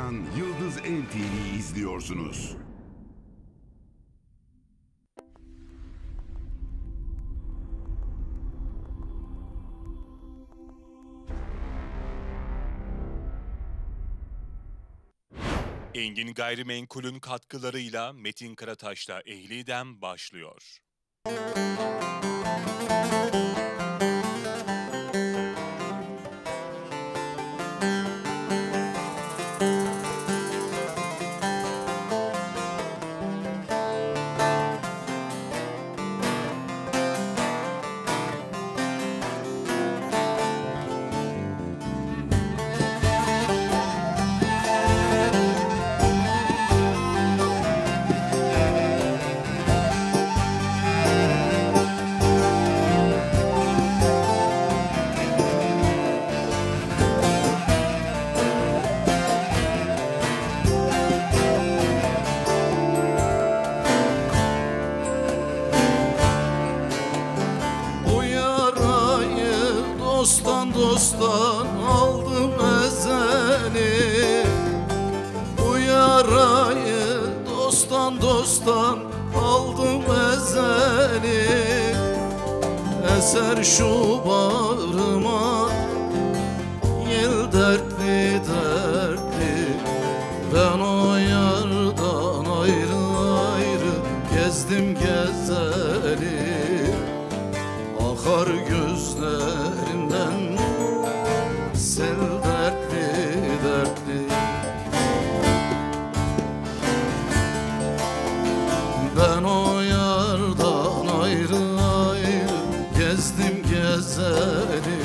akan Yıldız NTV'yi izliyorsunuz. Engin Gayrimenkul'ün katkılarıyla Metin Karataş'la Ehli Dem başlıyor. Dosttan aldım ezeli, bu yarayı dosttan aldım ezeli. Eser şu bağrıma yel dertli dertli, ben o yardan ayrı gezdim gezeli. Akar gözlerimden sel dertli dertli, ben o yardan ayrı gezdim gezeli.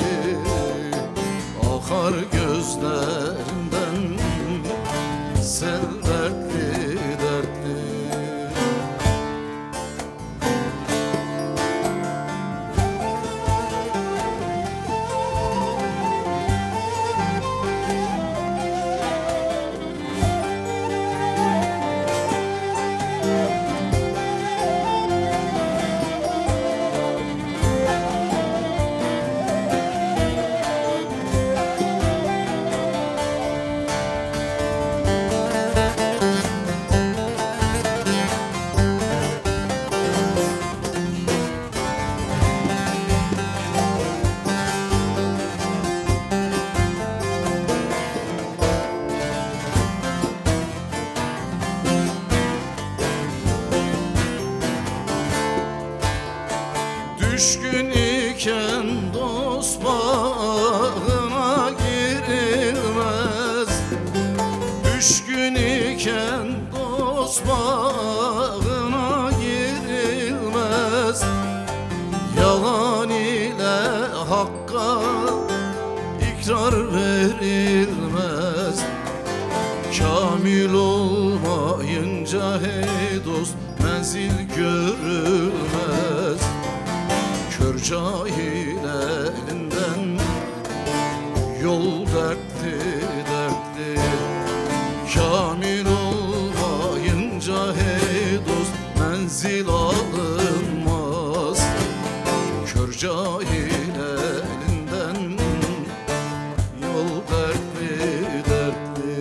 Akar gözlerimden sel dertli dertli. Düşkün iken dost bağına girilmez, düşkün iken dost bağına girilmez. Yalan ile hakka ikrar verilmez, kamil olmayınca hey dost menzil görülmez. Kör cahil elinden yol dertli dertli, kamil olmayınca hey dost menzil alınmaz. Kör cahil elinden yol dertli dertli.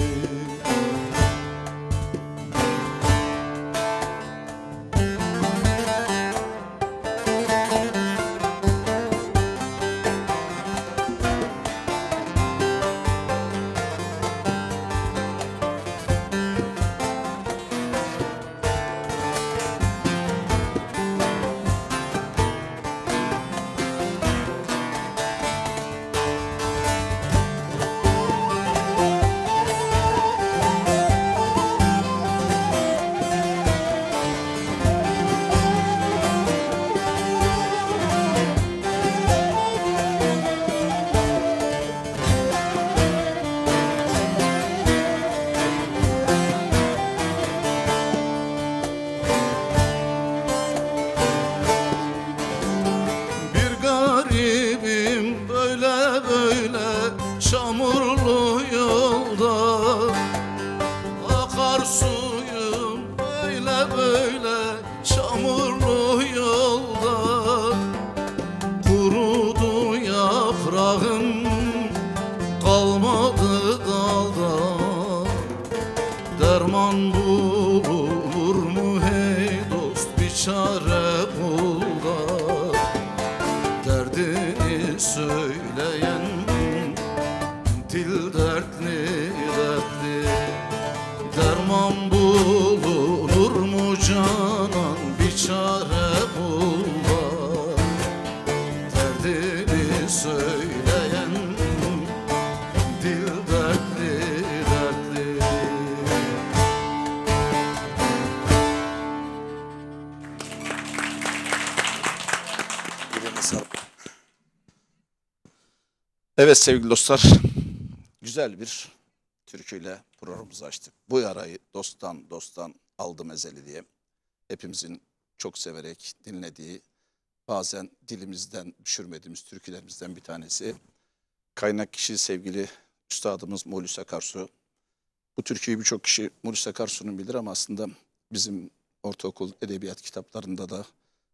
Çamurlu yolda akar suyum, böyle çamurlu yolda. Kurudu yaprağım kalmadı dalda, Derman bulur mu hey dost, bir çare bul da derdini söyleyen dil dertli dertli. Derman bulunur mu canan, bir çare bul da derdini söyleyen dil dertli dertli. Evet sevgili dostlar, güzel bir türküyle programımızı açtık. Bu yarayı dosttan aldım ezeli diye. Hepimizin çok severek dinlediği, bazen dilimizden düşürmediğimiz türkülerimizden bir tanesi. Kaynak kişi sevgili üstadımız Moğlis Akarsu. Bu türküyü birçok kişi Moğlis Akarsu'nun bilir ama aslında bizim ortaokul edebiyat kitaplarında da,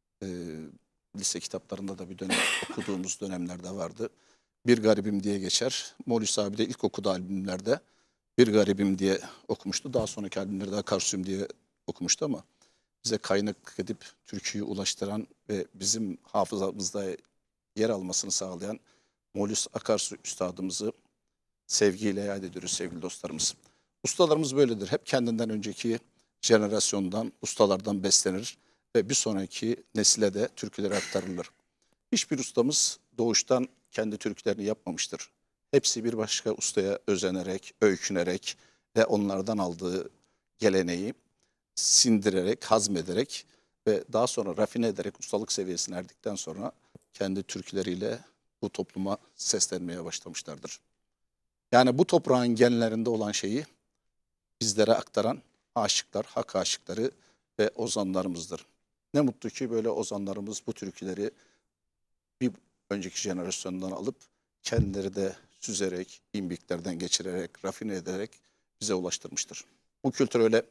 lise kitaplarında da bir dönem okuduğumuz dönemlerde vardı. Bir Garibim diye geçer. Moğlis abi de ilk okuduğu albümlerde Bir Garibim diye okumuştu. Daha sonraki albümlerde Akarsuyum diye okumuştu ama bize kaynak edip türküyü ulaştıran ve bizim hafızamızda yer almasını sağlayan Moğlis Akarsu üstadımızı sevgiyle yad ediyoruz sevgili dostlarımız. Ustalarımız böyledir. Hep kendinden önceki jenerasyondan, ustalardan beslenir ve bir sonraki nesile de türküleri aktarılır. Hiçbir ustamız doğuştan kendi türkülerini yapmamıştır. Hepsi bir başka ustaya özenerek, öykünerek ve onlardan aldığı geleneği sindirerek, hazmederek ve daha sonra rafine ederek ustalık seviyesine erdikten sonra kendi türküleriyle bu topluma seslenmeye başlamışlardır. Yani bu toprağın genlerinde olan şeyi bizlere aktaran aşıklar, hak aşıkları ve ozanlarımızdır. Ne mutlu ki böyle ozanlarımız bu türküleri bir önceki jenerasyondan alıp kendileri de süzerek, imbiklerden geçirerek, rafine ederek bize ulaştırmıştır. Bu kültür öyle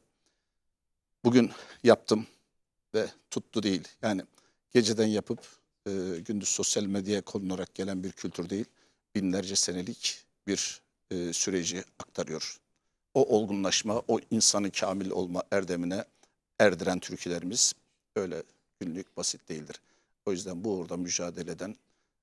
bugün yaptım ve tuttu değil. Yani geceden yapıp gündüz sosyal medyaya konularak gelen bir kültür değil. Binlerce senelik bir süreci aktarıyor. O olgunlaşma, o insanı kamil olma erdemine erdiren türkülerimiz öyle günlük basit değildir. O yüzden bu uğurda mücadele eden,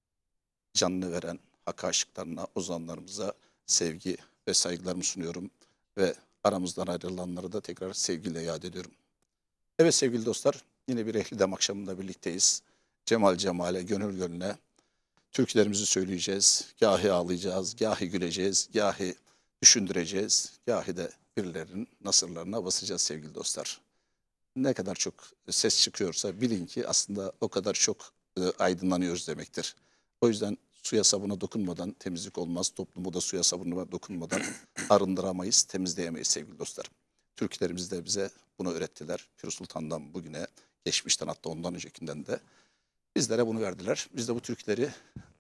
canını veren hak aşıklarına, ozanlarımıza sevgi ve saygılarımı sunuyorum. Ve aramızdan ayrılanları da tekrar sevgiyle yad ediyorum. Evet sevgili dostlar, yine bir Ehli Dem akşamında birlikteyiz. Cemal cemale, gönül gönlüne türkülerimizi söyleyeceğiz. Gahi ağlayacağız, gahi güleceğiz, gahi düşündüreceğiz, gahi de birilerinin nasırlarına basacağız sevgili dostlar. Ne kadar çok ses çıkıyorsa bilin ki aslında o kadar çok aydınlanıyoruz demektir. O yüzden suya sabuna dokunmadan temizlik olmaz. Toplumu da suya sabuna dokunmadan arındıramayız, temizleyemeyiz sevgili dostlar. Türkülerimiz de bize bunu öğrettiler. Pir Sultan'dan bugüne, geçmişten hatta ondan öncekinden de bizlere bunu verdiler. Biz de bu türküleri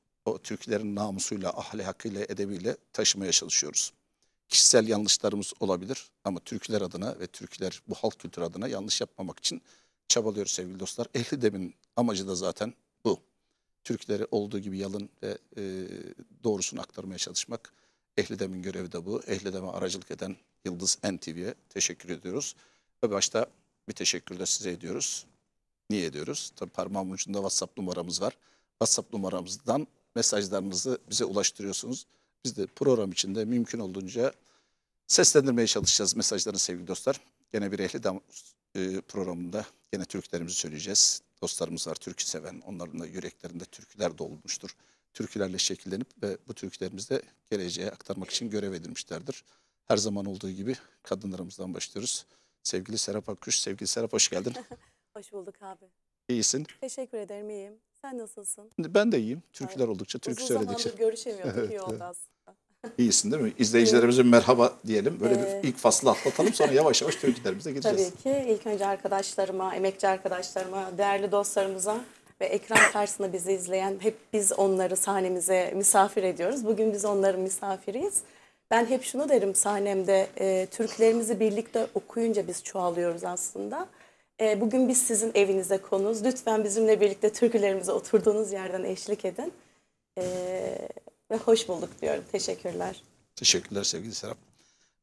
o türkülerin namusuyla, ahlakıyla, edebiyle taşımaya çalışıyoruz. Kişisel yanlışlarımız olabilir ama türküler adına ve türküler bu halk kültürü adına yanlış yapmamak için çabalıyoruz sevgili dostlar. Ehli Dem'in amacı da zaten bu. Türküleri olduğu gibi yalın ve doğrusunu aktarmaya çalışmak. Ehli Dem'in görevi de bu. Ehli Dem'e aracılık eden Yıldız NTV'ye teşekkür ediyoruz. Ve başta bir teşekkür de size ediyoruz. Niye ediyoruz? Tabii parmağımın ucunda WhatsApp numaramız var. WhatsApp numaramızdan mesajlarınızı bize ulaştırıyorsunuz. Biz de program içinde mümkün olduğunca seslendirmeye çalışacağız mesajlarını sevgili dostlar. Gene bir Ehli Dem programında gene türkülerimizi söyleyeceğiz. Dostlarımız var türkü seven, onların da yüreklerinde türküler dolmuştur. Türkülerle şekillenip ve bu türkülerimizi de geleceğe aktarmak için görev edilmişlerdir. Her zaman olduğu gibi kadınlarımızdan başlıyoruz. Sevgili Serap Akkuş, sevgili Serap hoş geldin. Hoş bulduk abi. İyisin. Teşekkür ederim, iyiyim. Sen nasılsın? Ben de iyiyim. Türküler oldukça, türkü Uzun söyledikçe. zamandır görüşemiyorduk, iyi oldu aslında. İyisin değil mi? İzleyicilerimize merhaba diyelim. Böyle bir ilk faslı atlatalım sonra yavaş yavaş türkülerimize gireceğiz. Tabii ki ilk önce arkadaşlarıma, emekçi arkadaşlarıma, değerli dostlarımıza ve ekran karşısında bizi izleyen hep biz onları sahnemize misafir ediyoruz. Bugün biz onların misafiriyiz. Ben hep şunu derim sahnemde, türkülerimizi birlikte okuyunca biz çoğalıyoruz aslında. Bugün biz sizin evinize konuğuz. Lütfen bizimle birlikte türkülerimize oturduğunuz yerden eşlik edin. Ve hoş bulduk diyorum. Teşekkürler. Teşekkürler sevgili Serap.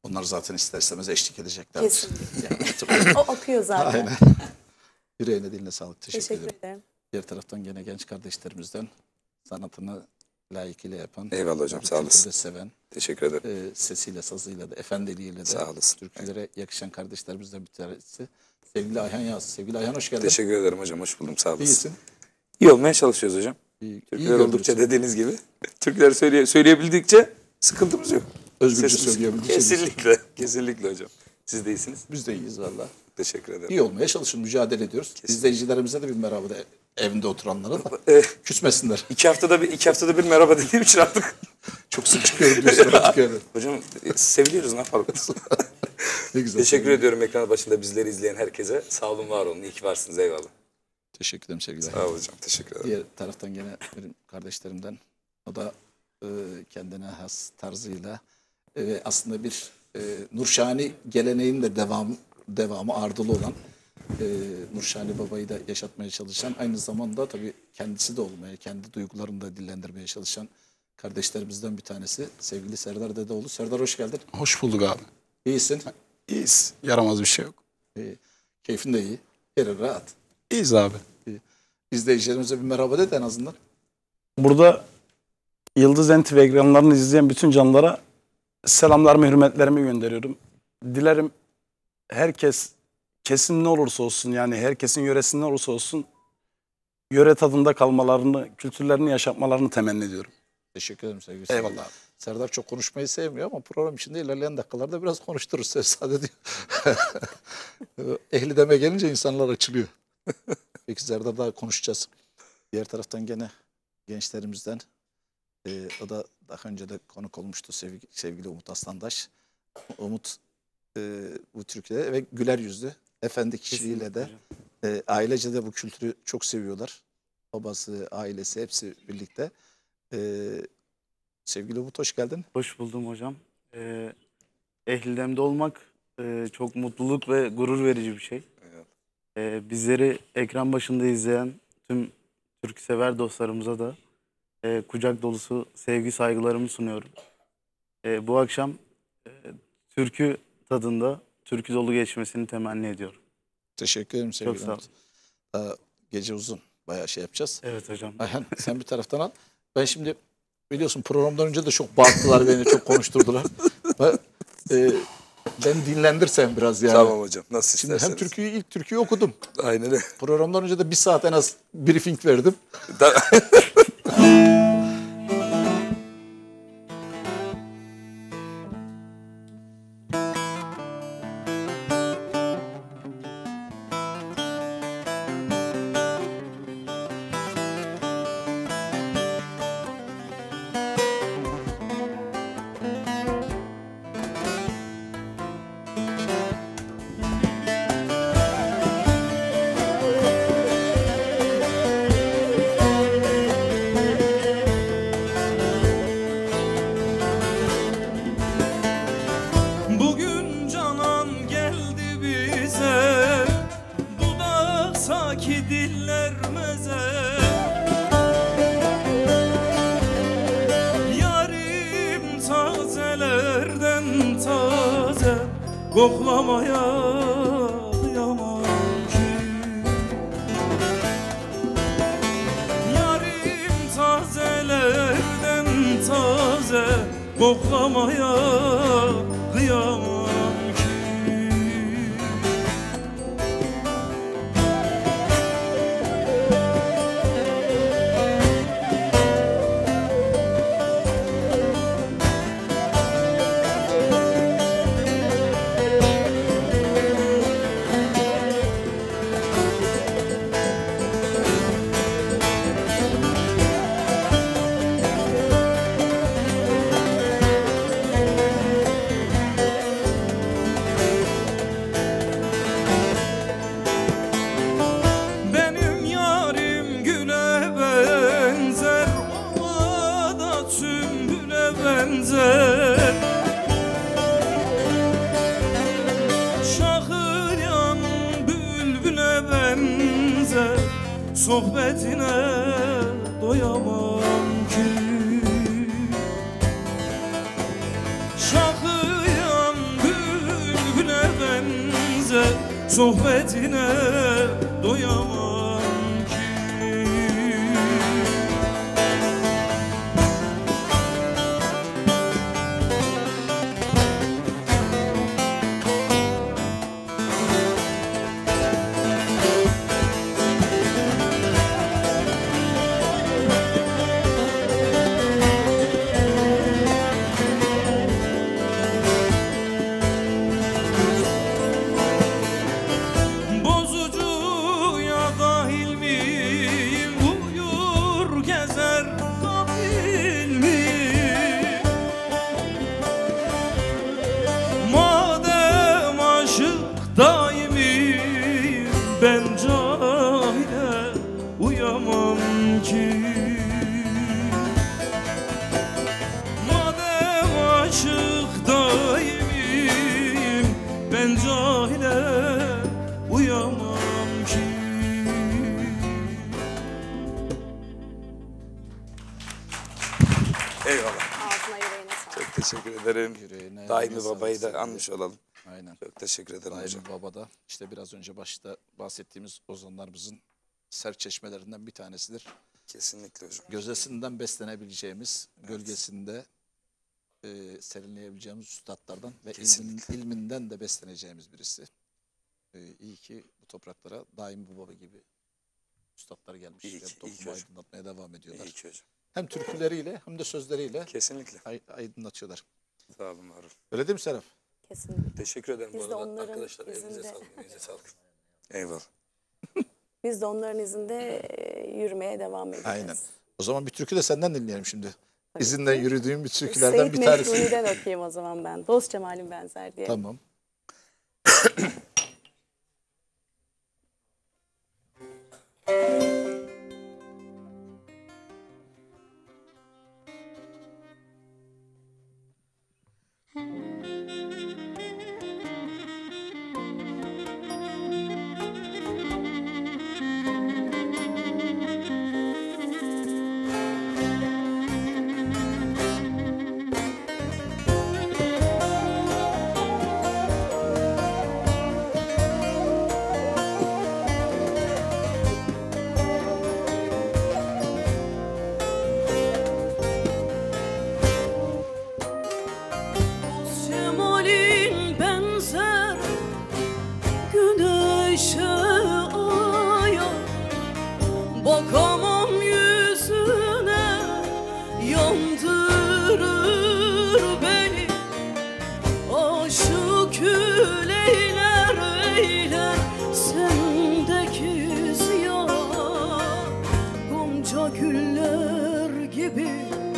Onlar zaten ister istemez eşlik edecekler. Kesinlikle. O akıyor zaten. Aynen. Yüreğine diline sağlık. Teşekkür ederim. ederim. Diğer taraftan gene genç kardeşlerimizden sanatını layıkıyla yapan. Eyvallah hocam, sağ olasın. Seven. Teşekkür ederim. Sesiyle, sazıyla da, efendiliğiyle de. Sağ olasın. Türkülere yakışan kardeşlerimizden bir tanesi. Sevgili Ayhan Yağız. Sevgili Ayhan hoş geldin. Teşekkür ederim hocam, hoş buldum, sağ olasın. İyisin. İyi olmaya çalışıyoruz hocam. İyi Türküler oldukça dediğiniz gibi. Türküler söyleyebildikçe sıkıntımız yok. Özgürce Sesimiz- söyleyebildikçe Kesinlikle, kesinlikle hocam. Siz de iyisiniz. Biz de iyiyiz valla. Teşekkür ederim. İyi olmaya çalışın, mücadele ediyoruz. İzleyicilerimize de bir merhaba de, evinde oturanlara da küsmesinler. İki haftada bir merhaba dediğim için artık. Çok sık çıkıyorum diyorsun artık yani. Hocam seviliyoruz, ne yapalım. Ne güzel. Teşekkür ediyorum ekran başında bizleri izleyen herkese. Sağ olun, var olun. İyi ki varsınız, eyvallah. Teşekkür ederim sevgili. Sağ olun hocam, teşekkür ederim. Diğer taraftan gene benim kardeşlerimden, o da kendine has tarzıyla ve aslında bir Nurşani geleneğinin de devamı ardılı olan Nurşani Baba'yı da yaşatmaya çalışan, aynı zamanda tabii kendisi de olmaya, kendi duygularını da dillendirmeye çalışan kardeşlerimizden bir tanesi sevgili Serdar Dedeoğlu. Serdar hoş geldin. Hoş bulduk abi. İyisin. İyiyiz. Yaramaz bir şey yok. Keyfin de iyi. Yerin rahat. İyiyiz abi. İzleyicilerimize bir merhaba de en azından. Burada Yıldız NTV ekranlarını izleyen bütün canlara selamlarımı, hürmetlerimi gönderiyorum. Dilerim herkes, kesim ne olursa olsun, yani herkesin yöresi ne olursa olsun, yöre tadında kalmalarını, kültürlerini yaşatmalarını temenni ediyorum. Teşekkür ederim sevgili Serdar. Eyvallah abi. Serdar çok konuşmayı sevmiyor ama program içinde ilerleyen dakikalarda biraz konuştururuz. Sade diyor. Ehli deme gelince insanlar açılıyor. Peki Serdar, daha konuşacağız. Diğer taraftan gene gençlerimizden, o da daha önce de konuk olmuştu sevgili Umut Aslandaş. Umut bu Türkiye'de ve güler yüzlü, efendi kişiliğiyle de ailece de bu kültürü çok seviyorlar. Babası, ailesi hepsi birlikte. Sevgili Umut hoş geldin. Hoş buldum hocam. Ehlidem'de olmak çok mutluluk ve gurur verici bir şey. Bizleri ekran başında izleyen tüm türküsever dostlarımıza da kucak dolusu sevgi saygılarımı sunuyorum. Bu akşam türkü tadında, türkü dolu geçmesini temenni ediyorum. Teşekkür ederim sevgili Çok sağ ol. Umut. Daha gece uzun. Bayağı şey yapacağız. Evet hocam. Ayhan sen bir taraftan al. Ben şimdi biliyorsun programdan önce de çok bağırttılar beni, çok konuşturdular. Ben dinlendirsem biraz yani. Tamam hocam, nasıl Şimdi isterseniz. hem ilk türküyü okudum. Aynen öyle. Programdan önce de bir saat en az briefing verdim. Bugün canan geldi bize, dudak saki diller meze. Yarim tazelerden taze, koklamaya kıyamam ki. Yarim tazelerden taze, koklamaya kıyamam ki. Benim yarim güle benzer, ovada sümbüle benzer. Şahıyan bülbüle benzer, sohbetine doyamam ki. Şahıyan benze, sohbetine doyamam ki. Bozucuya dahil miyim, buyur gezer kabil miyim? Madem aşık daimiyim, ben cahile uyamam ki. Madem aşık daimiyim, ben cahile uyamam ki. Eyvallah. Ağzına yüreğine sağlık. Çok teşekkür ederim. Yüreğine, Daimi eline babayı sağlık da anmış olalım. Aynen. Çok teşekkür ederim hocam. Daimi Baba'da işte biraz önce başta bahsettiğimiz ozanlarımızın serçeşmelerinden bir tanesidir. Kesinlikle hocam. Gözdesinden beslenebileceğimiz, gölgesinde serinleyebileceğimiz üstadlardan ve Kesinlikle. ilminden de besleneceğimiz birisi. İyi ki bu topraklara Daimi Baba gibi üstadlar gelmiş İyi ve ki, iyi ki toplumu hocam. aydınlatmaya devam ediyorlar. İyi ki hocam. Hem türküleriyle hem de sözleriyle Kesinlikle. aydınlatıyorlar. Sağ olun, var olun. Öyle değil mi Serap? Kesinlikle. Teşekkür ederim Biz bu de arada. onların Arkadaşlar elinize izinde- sağlık, elinize sağlık. Eyvallah. Biz de onların izinde yürümeye devam edeceğiz. Aynen. O zaman bir türkü de senden dinleyelim şimdi. İzinden yürüdüğüm bir türkülerden Seyit bir tanesi. Mecnuni'den okuyayım o zaman ben. Dost Cemal'in benzer diye. Tamam. Cemal'in benzer güneşe aya, bakamam yüzüne, yandırır beni. Aşık eyler eyler sendeki ziya, gonca güller gibi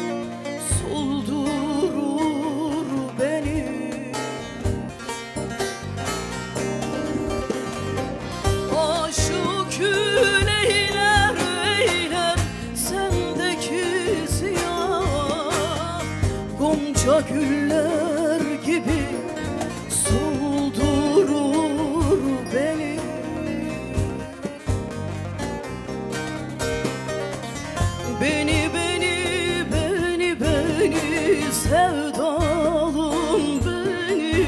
soldurur beni. Aşık eyler eyler sendeki ziya, gonca güller gibi soldurur beni. Beni sevdalım beni,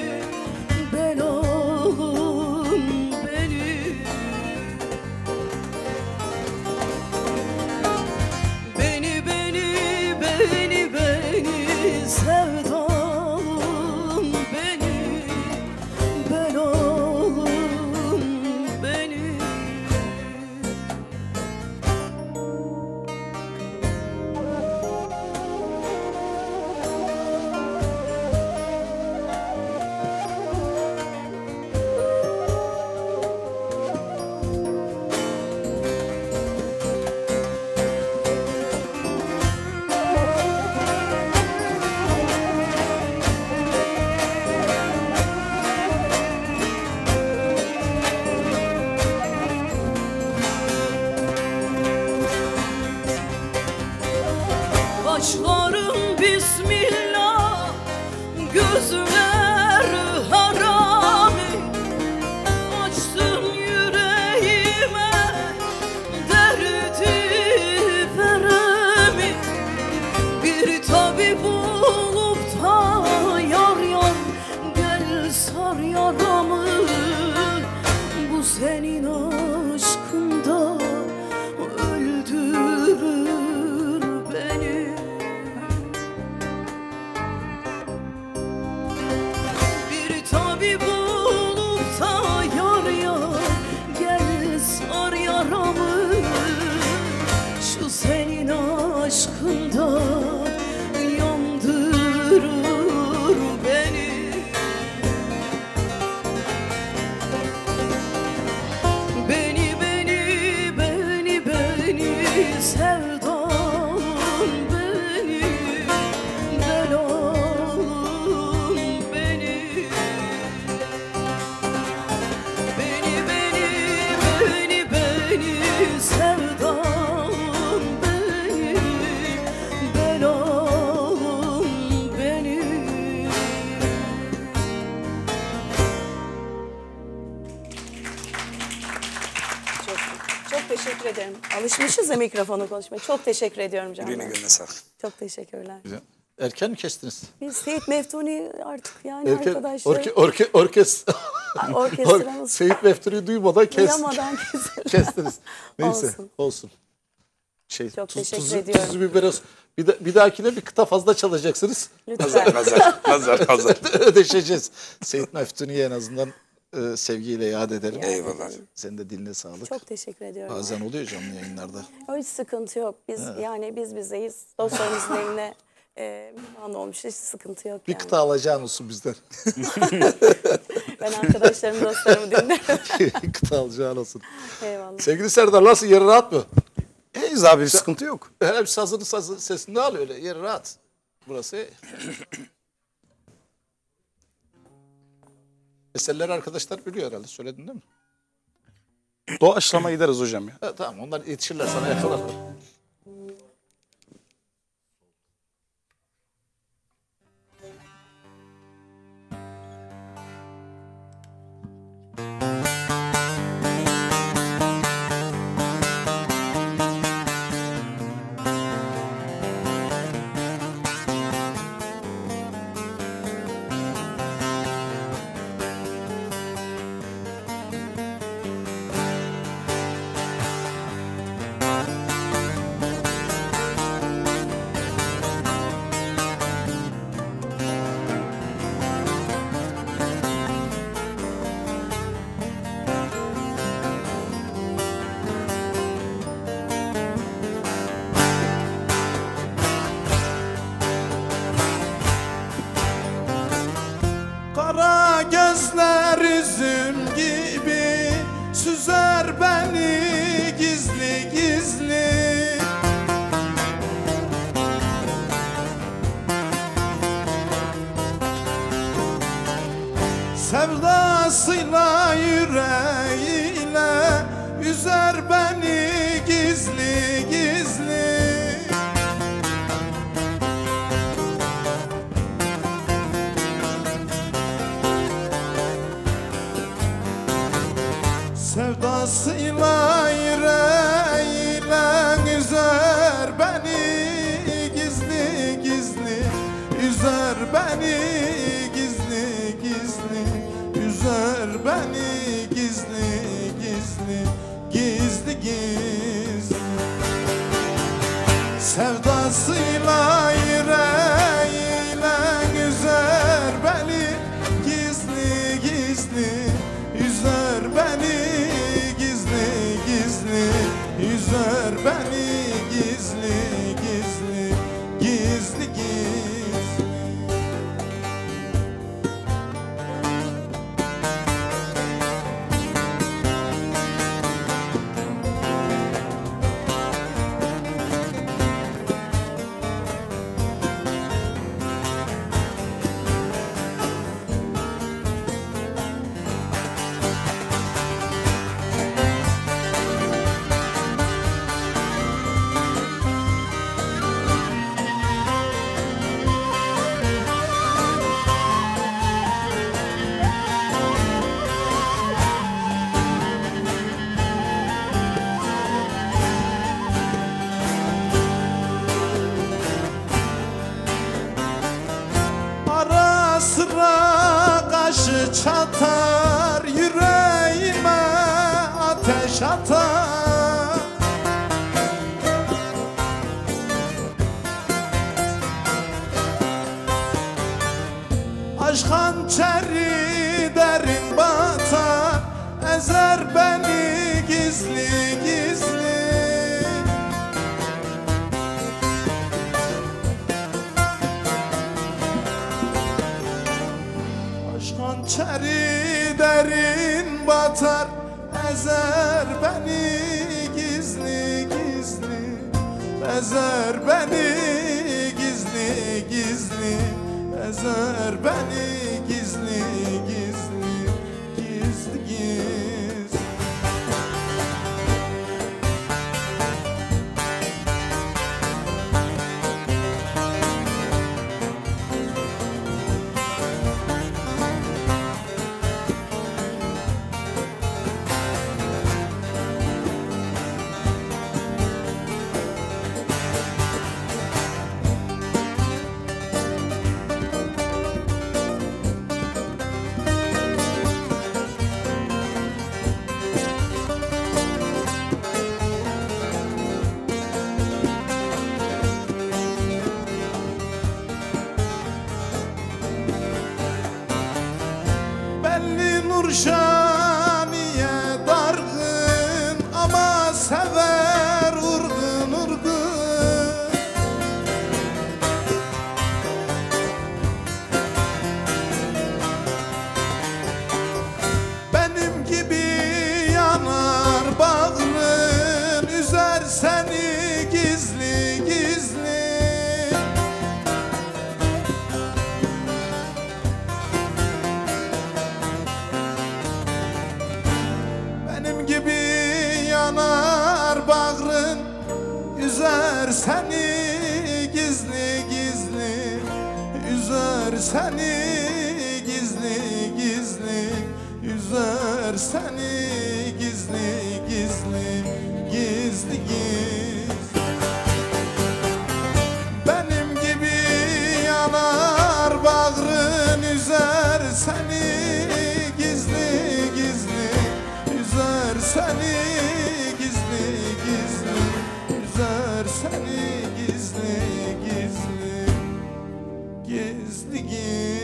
belalım beni. Beni sevdalım beni, belalım beni. Başlarım bismillah, gözler harami. Açtın yüreğime derdi veremi. Bir tabip olup da yar yar gel sar yaramı. senin aşkında öldürür beni. Bir tabip bulup da yar yar gel sar yaramı. Şu senin aşkında yandırır beni. Beni sevdam beni, belalım beni. Beni sevdam beni, belalım beni. Çok teşekkür ederim. Alışmışız ya mikrofonu konuşmaya. Çok teşekkür ediyorum canım. Yüreğine gönlüne sağlık. Çok teşekkürler. Erken mi kestiniz? Biz Seyit Meftuni artık yani arkadaşlar. Orkestramız Seyit Meftuni'yi duymadan duyamadan kestiniz. Neyse olsun. Çok teşekkür ediyorum. Tuzu biber bir dahakine bir kıta fazla çalacaksınız. Lütfen. Nazar. Ödeşeceğiz. Seyit Meftuni'ye en azından sevgiyle yad edelim. Eyvallah. Senin de diline sağlık. Çok teşekkür ediyorum. Bazen oluyor canlı yayınlarda. Hiç sıkıntı yok. Biz yani biz bizeyiz. Dostlarımızın evine mihman olmuş. Hiç sıkıntı yok Bir yani. kıta alacağın olsun bizden. Ben arkadaşlarım, dostlarımı dinlerim. Kıta alacağın olsun. Eyvallah. Sevgili Serdar nasıl? Yeri rahat mı? İyiyiz abi, bir sıkıntı yok. Hele bir sazını sesini al öyle. Yeri rahat. Burası. Eserleri arkadaşlar biliyor herhalde. Söyledin değil mi? Doğaçlama gideriz hocam ya. Tamam, onlar yetişirler sana, yakalarlar. Kara gözler üzüm gibi süzer beni gizli gizli. Sevdasıyla yüreğiyle üzer beni gizli gizli. Sevdasıyla yüreğiyle üzer beni gizli gizli. Üzer beni gizli gizli. Üzer beni gizli gizli. Gizli gizli. Sevdasıyla yüreğiyle üzer beni gizli gizli. Üzer beni gizli gizli. Üzer beni gizli gizli. Gizli gizli. içeri derin batar, ezer beni gizli gizli, ezer beni gizli gizli, ezer beni gizli gizli, gizli gizli. Belli Nurşaniye dargın ama sever urgun urgun. Benim gibi yanar bağrın, üzer seni gizli gizli. Benim gibi yanar bağrın, üzer seni gizli gizli, üzer seni gizli gizli, üzer seni gizli gizli, gizli gizli. Benim gibi yanar bağrın, üzer seni gizli gizli, üzer seni gizli gizli, üzer seni gizli gizli, gizli gizli.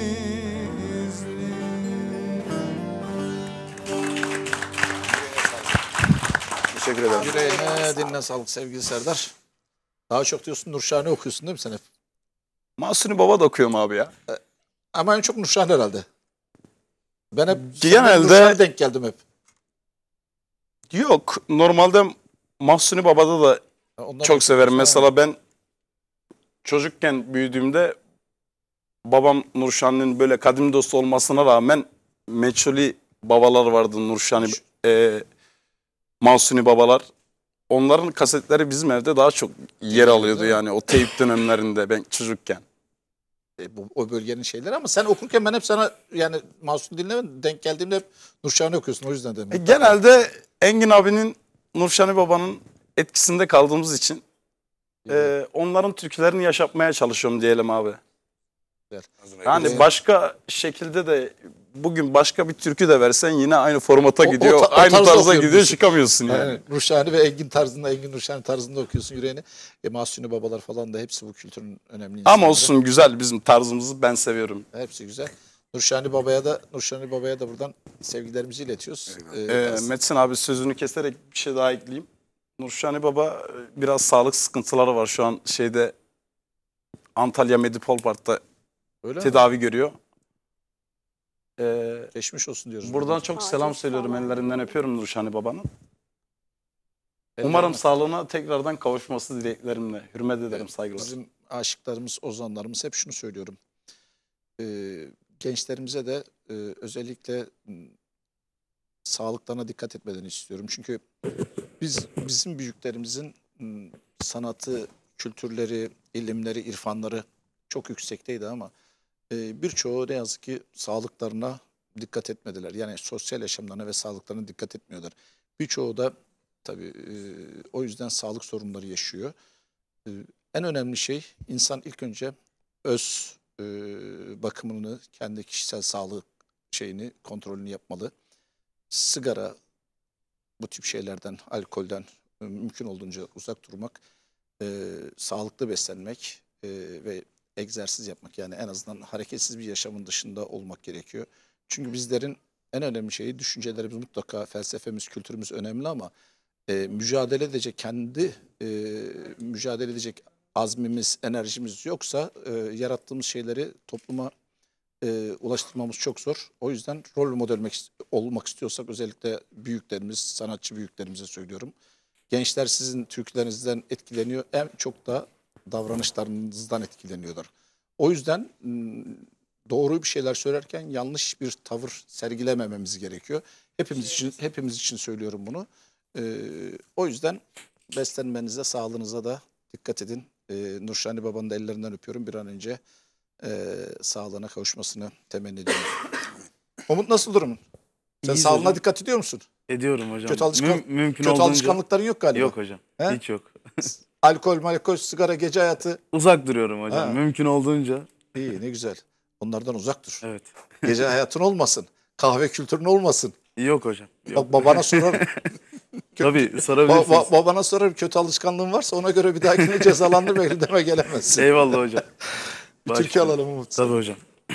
Teşekkür ederim. Yüreğine diline sağlık sevgili Serdar. Daha çok diyorsun Nurşahane okuyorsun değil mi sen hep? Mahsuni Baba da okuyorum abi ya. Ama en çok Nurşahane herhalde. Ben hep Genelde- Nurşahane denk geldim hep. Yok, normalde Mahsuni Baba'da da Ondan çok severim. Ha. Mesela ben çocukken büyüdüğümde babam Nurşani'nin böyle kadim dostu olmasına rağmen meçhuli babalar vardı, Nurşani, Mahsuni babalar. Onların kasetleri bizim evde daha çok yer alıyordu yani o teyip dönemlerinde ben çocukken. O bölgenin şeyleri ama sen okurken ben hep sana yani Mahsun dinleme denk geldiğimde hep Nurşahane okuyorsun o yüzden dedim. Genelde Engin abinin, Nurşani Baba'nın etkisinde kaldığımız için onların türkülerini yaşatmaya çalışıyorum diyelim abi. Yani başka şekilde de bugün başka bir türkü de versen yine aynı formata gidiyor. o Aynı tarzda tarza okuyorum gidiyor, diyorsun. çıkamıyorsun yani. Yani Nurşahane ve Engin tarzında, Engin Nurşahane tarzında okuyorsun yüreğini. Mahsuni babalar falan da hepsi bu kültürün önemli insanları. Ama olsun, güzel, bizim tarzımızı ben seviyorum. Hepsi güzel. Nurşahane Baba'ya da buradan sevgilerimizi iletiyoruz. Metin abi sözünü keserek bir şey daha ekleyeyim. Nurşani Baba biraz sağlık sıkıntıları var şu an şeyde, Antalya Medipol Park'ta Öyle mi? tedavi görüyor. Geçmiş olsun diyoruz. Buradan çok Acil selam söylüyorum, sağlık. ellerinden öpüyorum Nurşani Baba'nın. Ellerine- Umarım sağlığına tekrardan kavuşması dileklerimle. Hürmet ederim, saygılar. Bizim aşıklarımız, ozanlarımız hep şunu söylüyorum. Gençlerimize de özellikle sağlıklarına dikkat etmelerini istiyorum. Çünkü bizim büyüklerimizin sanatı, kültürleri, ilimleri, irfanları çok yüksekteydi ama birçoğu ne yazık ki sağlıklarına dikkat etmediler. Yani sosyal yaşamlarına ve sağlıklarına dikkat etmiyorlar. Birçoğu da tabii o yüzden sağlık sorunları yaşıyor. En önemli şey insan ilk önce öz bakımını, kendi kişisel sağlık kontrolünü yapmalı. Sigara, bu tip şeylerden, alkolden mümkün olduğunca uzak durmak, sağlıklı beslenmek ve egzersiz yapmak, yani en azından hareketsiz bir yaşamın dışında olmak gerekiyor. Çünkü bizlerin en önemli şeyi, düşüncelerimiz mutlaka, felsefemiz, kültürümüz önemli ama mücadele edecek, mücadele edecek azmimiz, enerjimiz yoksa yarattığımız şeyleri topluma ulaştırmamız çok zor. O yüzden rol model olmak istiyorsak özellikle büyüklerimiz, sanatçı büyüklerimize söylüyorum. Gençler sizin türkülerinizden etkileniyor. En çok da davranışlarınızdan etkileniyorlar. O yüzden doğru bir şeyler söylerken yanlış bir tavır sergilemememiz gerekiyor. Hepimiz için söylüyorum bunu. O yüzden beslenmenize, sağlığınıza da dikkat edin. Nurşani Baba'nın da ellerinden öpüyorum. Bir an önce sağlığına kavuşmasını temenni ediyorum. Umut, nasıl durumun? Sen İyiyiz sağlığına hocam. dikkat ediyor musun? Ediyorum hocam. Kötü Kötü alışkanlıkların yok galiba. Yok hocam. He? Hiç yok. Alkol, sigara, gece hayatı. Uzak duruyorum hocam. Ha. Mümkün olduğunca. İyi, ne güzel. Onlardan uzak dur. Evet. Gece hayatın olmasın. Kahve kültürün olmasın. Yok hocam. Yok. Bak, babana sorarım. Tabii sorabilirsiniz. Babana sorarım, kötü alışkanlığın varsa ona göre bir dahakine cezalandırma, eldeme gelemezsin. Eyvallah hocam. Bir türkü alalım Umut. Tabii hocam.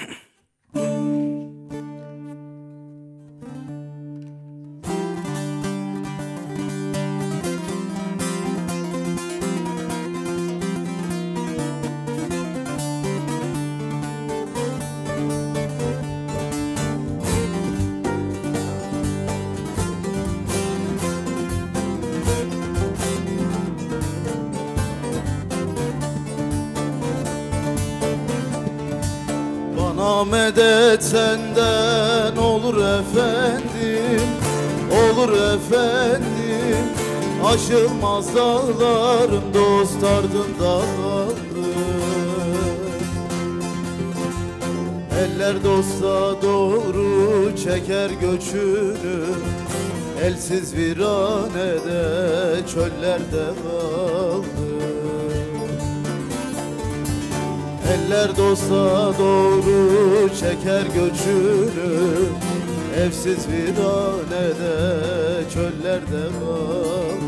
Bana medet senden olur efendim, olur efendim. Aşılmaz dağlarım dost ardında kaldı. Eller dosta doğru çeker göçünü, elsiz viranede çöllerde kaldı. Eller dosta doğru çeker göçünü, evsiz viranede çöllerde kaldı.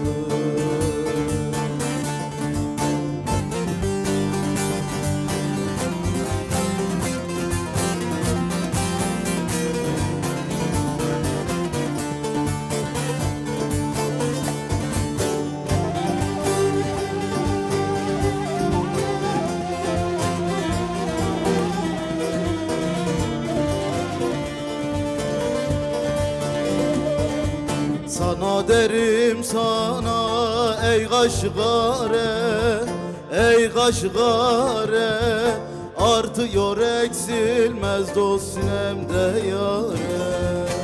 Sana derim sana ey Kaşgare, ey Kaşgare, artıyor eksilmez dost sinemde yâre.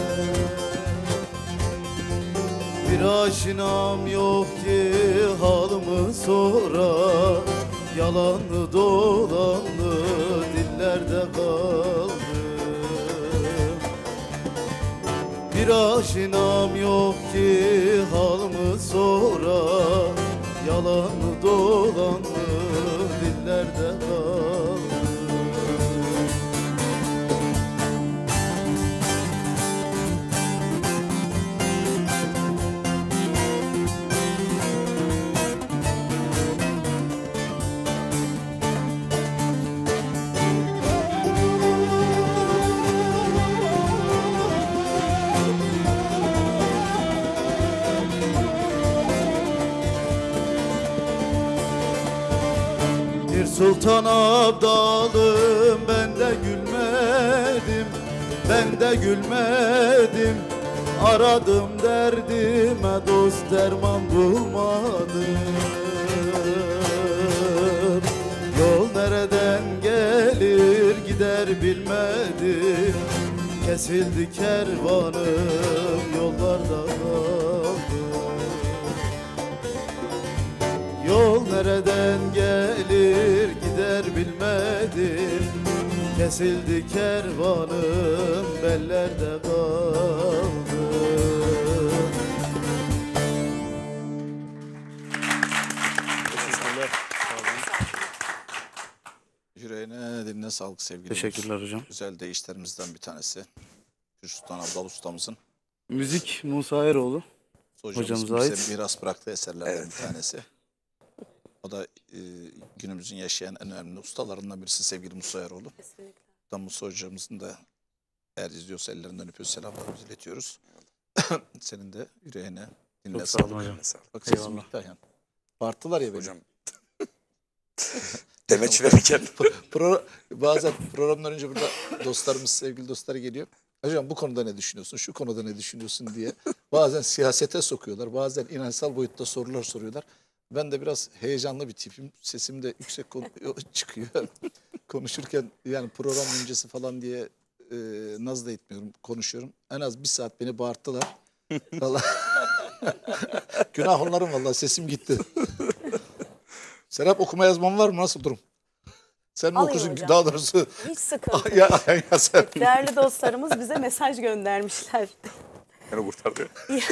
Bir aşinam yok ki halımı sora, yalanlı dolanlı dillerde kaldı. Bir aşinam yok ki halımı sora, yalanlı dolanlı dillerde kaldı. Bir sultan abdalım ben de gülmedim, ben de gülmedim. Aradım derdime dost derman bulmadım. Yol nereden gelir gider bilmedim. Kesildi kervanım yollarda kaldım. Yol nereden gelir gider bilmedim. Kesildi kervanım bellerde kaldı. Yüreğine, diline sağlık sevgili Teşekkürler Umut. hocam. Güzel deyişlerimizden bir tanesi. Pür Sultan Abdal ustamızın Müzik Musa Eroğlu. Hocamıza bize ait. miras bıraktığı eserlerden bir tanesi. O da günümüzün yaşayan en önemli ustalarından birisi sevgili Musa Eroğlu. Kesinlikle. Da Musa hocamızın da eğer izliyorsa ellerinden öpüyoruz, selamlarımızı iletiyoruz. Senin de yüreğine, diline Çok sağ olun sağlık. hocam. Bak sesim Eyvallah. gitti Ayhan. Bağırttılar ya beni. Hocam Demeç verirken. Bazen programdan önce burada dostlarımız, sevgili dostlar geliyor. Hocam bu konuda ne düşünüyorsun, şu konuda ne düşünüyorsun diye. Bazen siyasete sokuyorlar, bazen inançsal boyutta sorular soruyorlar. Ben de biraz heyecanlı bir tipim. Sesim de yüksek çıkıyor. Konuşurken yani program öncesi falan diye naz da etmiyorum, konuşuyorum. En az 1 saat beni bağırttılar. Vallahi günah onların, vallahi sesim gitti. Serap, okuma yazman var mı? Nasıl durum? Sen mi Alayım okusun? hocam. Daha doğrusu. Hiç sıkıntı ya, yok. ya sen. Değerli dostlarımız bize mesaj göndermişler. Beni kurtardı.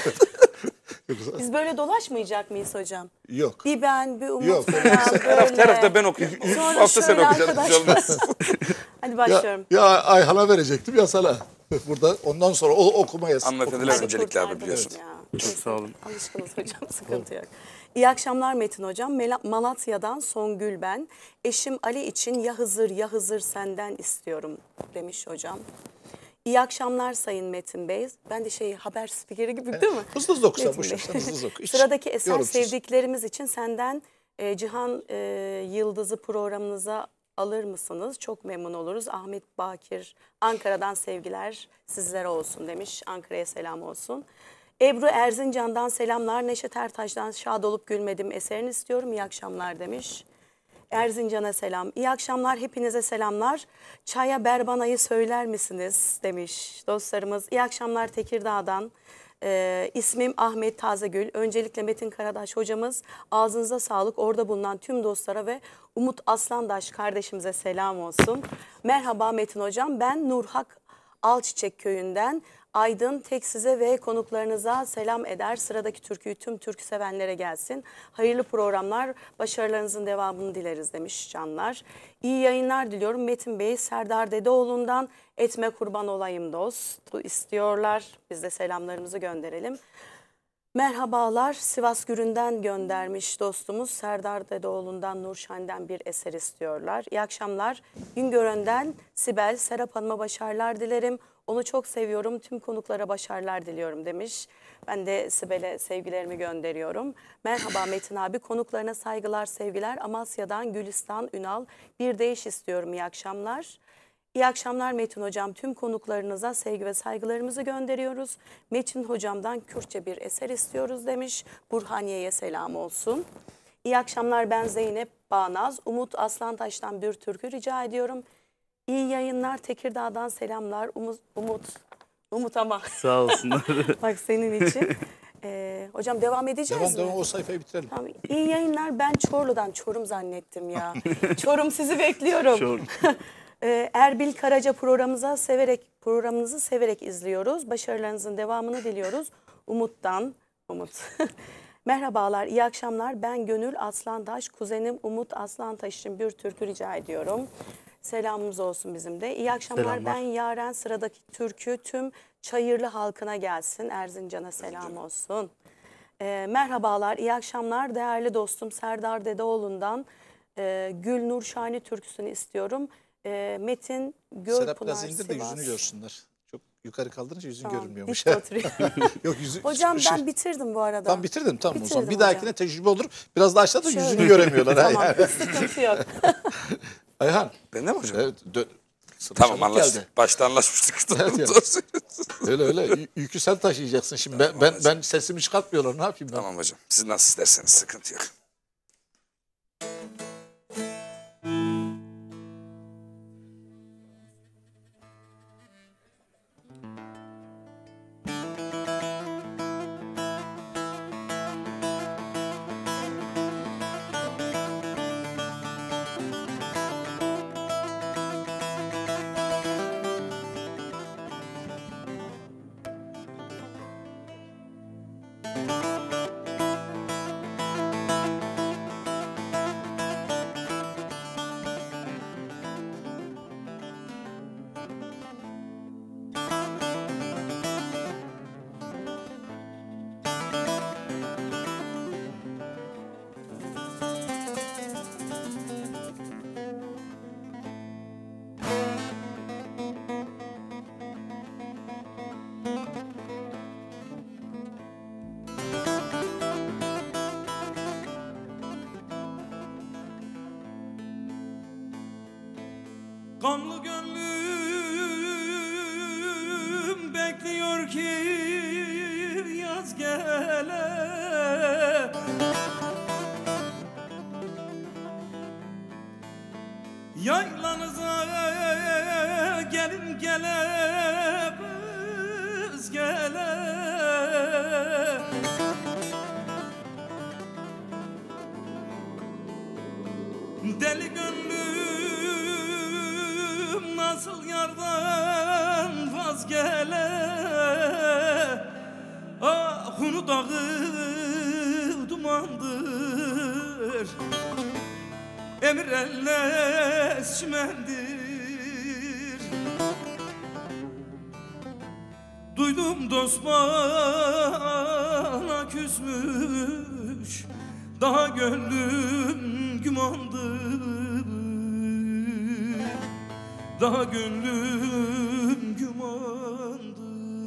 Biz böyle dolaşmayacak mıyız hocam? Yok. Bir ben, bir Umut Yok. falan Her hafta böyle. ben okuyayım. Bu Sonra hafta sen şöyle okuyacaksın. Hiç olmaz. Hadi başlıyorum. Ya Ayhan'a verecektim ya sana. Burada ondan sonra o okumaya. Hanımefendiler Hadi öncelikli abi, kurtardınız biliyorsun. ya. Çok sağ olun. Alışkınız hocam, sıkıntı yok. İyi akşamlar Metin hocam. Malatya'dan Songül ben. Eşim Ali için ya Hızır ya Hızır senden istiyorum demiş hocam. İyi akşamlar Sayın Metin Bey. Ben de haber spikeri gibi değil mi? Hızlı hızlı oku sen, Metin boş Bey. ver, sen hızlı hızlı oku. Hiç Sıradaki eser yorumsuz. sevdiklerimiz için senden Cihan Yıldız'ı programınıza alır mısınız? Çok memnun oluruz. Ahmet Bakir Ankara'dan sevgiler sizlere olsun demiş. Ankara'ya selam olsun. Ebru Erzincan'dan selamlar. Neşet Ertaş'tan şad olup gülmedim eserini istiyorum. İyi akşamlar demiş. Erzincan'a selam. İyi akşamlar, hepinize selamlar. Çaya Berbana'yı söyler misiniz demiş dostlarımız. İyi akşamlar Tekirdağ'dan. İsmim Ahmet Tazegül. Öncelikle Metin Karadaş hocamız, ağzınıza sağlık. Orada bulunan tüm dostlara ve Umut Aslandaş kardeşimize selam olsun. Merhaba Metin hocam, ben Nurhak Alçiçek köyünden. Aydın tek size ve konuklarınıza selam eder. Sıradaki türküyü tüm türkü sevenlere gelsin. Hayırlı programlar, başarılarınızın devamını dileriz demiş canlar. İyi yayınlar diliyorum Metin Bey. Serdar Dedeoğlu'ndan etme kurban olayım dostu istiyorlar. Biz de selamlarımızı gönderelim. Merhabalar, Sivas Gürü'nden göndermiş dostumuz Serdar Dedeoğlu'ndan, Nurşen'den bir eser istiyorlar. İyi akşamlar. Güngören'den Sibel, Serap Hanım'a başarılar dilerim. Onu çok seviyorum, tüm konuklara başarılar diliyorum demiş. Ben de Sibel'e sevgilerimi gönderiyorum. Merhaba Metin abi, konuklarına saygılar, sevgiler. Amasya'dan Gülistan Ünal, bir deyiş istiyorum, iyi akşamlar. İyi akşamlar Metin hocam, tüm konuklarınıza sevgi ve saygılarımızı gönderiyoruz. Metin hocamdan Kürtçe bir eser istiyoruz demiş. Burhaniye'ye selam olsun. İyi akşamlar, ben Zeynep Bağnaz. Umut Aslantaş'tan bir türkü rica ediyorum. İyi yayınlar, Tekirdağ'dan selamlar. Umut ama. Sağ olsunlar. Bak senin için. Hocam devam edeceğiz mi? Devam, o sayfayı bitirelim. Tamam. İyi yayınlar, ben Çorlu'dan. Çorum zannettim ya. Çorum, sizi bekliyorum. Çorum. Erbil Karaca programınızı severek izliyoruz. Başarılarınızın devamını diliyoruz. Umut. Merhabalar, iyi akşamlar. Ben Gönül Aslantaş, kuzenim Umut Aslantaş için bir türkü rica ediyorum. Selamımız olsun bizim de. İyi akşamlar. Selamlar. Ben Yaren, sıradaki türkü tüm Çayırlı halkına gelsin. Erzincan'a selam olsun. Merhabalar, iyi akşamlar. Değerli dostum Serdar Dedeoğlu'ndan Gül Nurşani türküsünü istiyorum. Metin Gölpınar Serap biraz indir de Sivas. yüzünü görsünler. Çok yukarı kaldırınca yüzün Tamam, görünmüyormuş. dişte oturuyor. Yok yüzü. Hocam ben bitirdim bu arada. Tam bitirdim, tamam o zaman. Bitirdim Bir hocam. dahakine tecrübe olur. Biraz daha aşağıda Şöyle. yüzünü göremiyorlar. Tamam, Yani. hiç sıkıntı yok. Ayhan. Ben de mi hocam? Evet. Sıra Tamam, çabuk anlaştık. geldi. Başta anlaşmıştık. Evet, yani. Doğru söylüyorsun. Öyle. Yükü sen taşıyacaksın. Şimdi ben sesimi çıkartmıyorlar. Ne yapayım ben? Tamam hocam. Siz nasıl isterseniz, sıkıntı yok. Kanlı gönlüm bekliyor ki yaz gele. Yaylanıza gelin gele, kız gele. Deli gönlüm nasıl yardan vazgele. Ah Hunu dağı dumandır, emir elles çimendir. Duydum dost bana küsmüş, daha gönlüm gümandır. Daha gönlüm gümandır.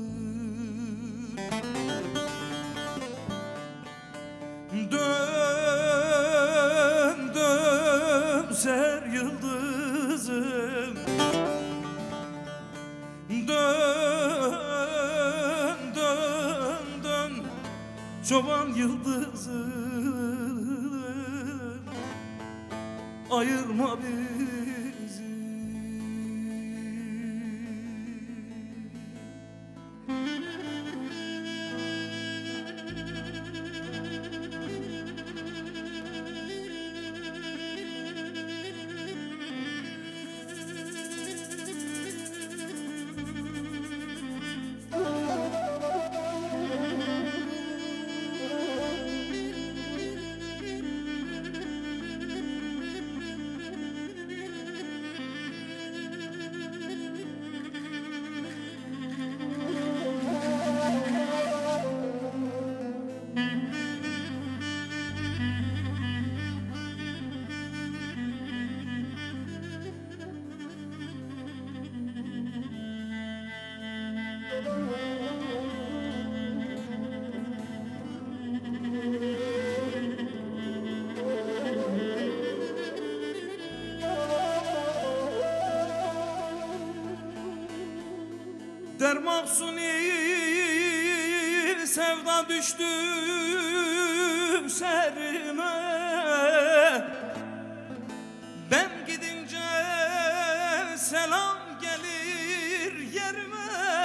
Dön dön ser yıldızım, dön dön dön çoban yıldızım, ayırma bizi. Dermaksuni sevda düştü serime. Ben gidince selam gelir yerime.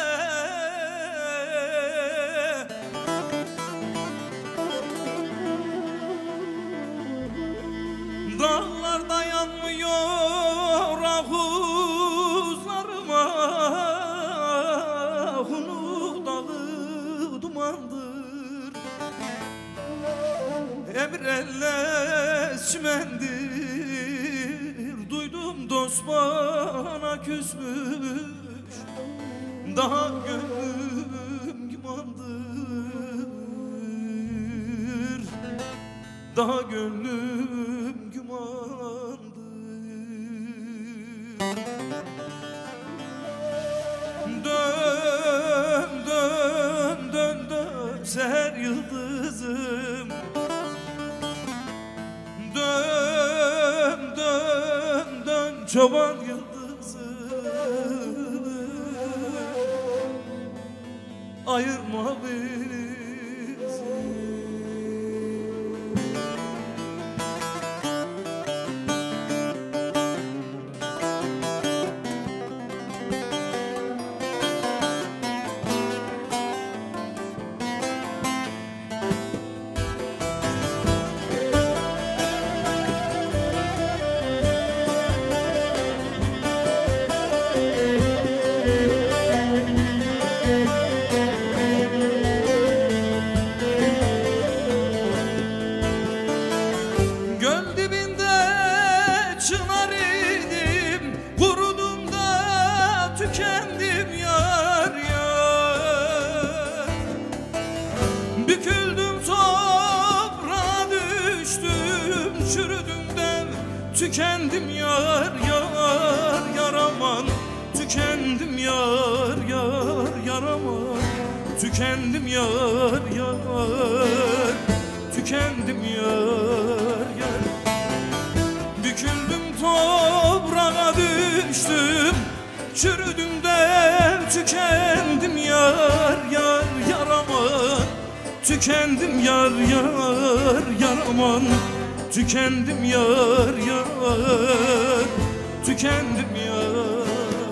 Dağlarda yanmıyor ahuzlarıma. Hunu dağı dumandır, emir elles çimendir. Duydum dost bana küsmüş, daha gönlüm gümandır. Daha gönlüm gümandır. Dön dön dön dön seher yıldızım, dön dön dön çoban yıldızım, ayırma bizi. Göl dibinde çınar idim, kurudum da tükendim yar yar. Büküldüm toprağa düştüm, çürüdüm de tükendim yar yar yar aman. Tükendim yar yar yar aman. Tükendim yar yar, tükendim yar yar. Döküldüm toprağa düştüm, çürüdüm de tükendim yar yar yar aman. Tükendim yar yar yar aman. Tükendim yar yar, tükendim yar.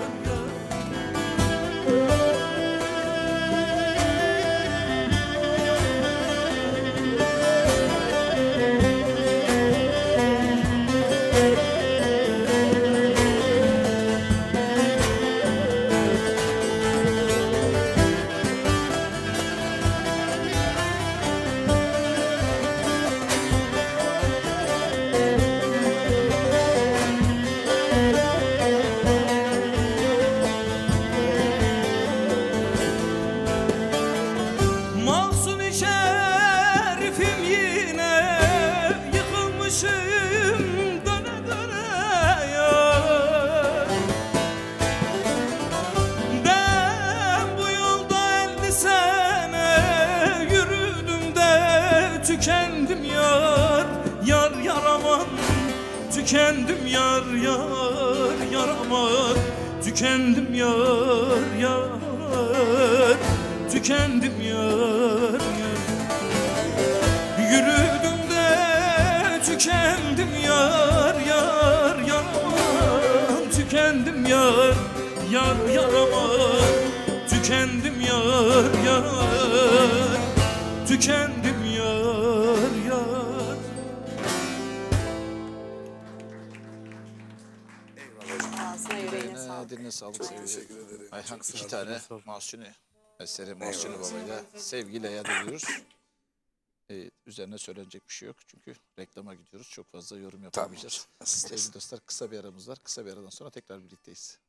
Mahzun-i şerifim yine yıkılmışım döne döne yar. Ben bu yolda 50 sene yürüdüm de tükendim yar yar yar aman. Tükendim yar yar yar aman. Tükendim yar yar, tükendim yar yar. Yürüdüm de tükendim yar yar yar aman. Tükendim yar yar yar aman. Tükendim yar yar, tükendim yar yar. Ağzına yüreğine sağlık. Diline sağlık sevgili Ayhan. 2 tane Mahsuni eseri Mahsuni Baba'yla sevgiyle yad ediyoruz. Üzerine söylenecek bir şey yok çünkü reklama gidiyoruz. Çok fazla yorum yapamayacağız. Sevgili dostlar, kısa bir aramız var. Kısa bir aradan sonra tekrar birlikteyiz.